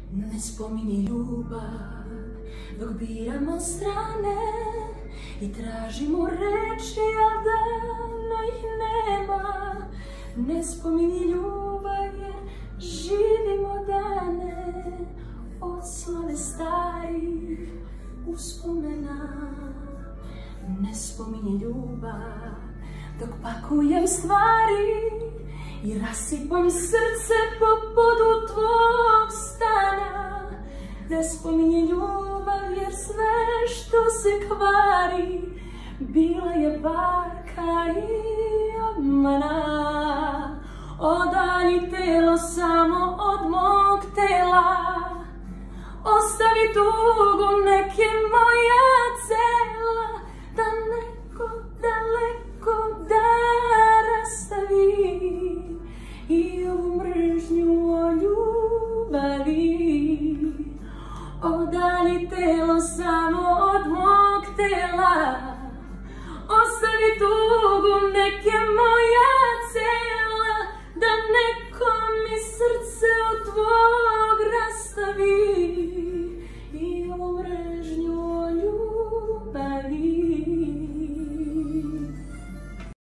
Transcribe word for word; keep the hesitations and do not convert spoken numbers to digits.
Ne spominji ljubav dok biramo strane i tražimo reči, a davno ih nema. Ne spominji ljubav jer živimo dane od slave starih uspomena. Ne spominji ljubav dok pakujem stvari i rasipam srce po podu tvog stana. Ne spominji ljubav jer sve što se kvari bila je varka i obmana. Odalji telo samo od mog tela, ostavi tugu neke moja cela, da neko daleko da rastavi i ovu mržnju o ljubavi. Odalji telo samo od mog tela, ostavi tugu neke moje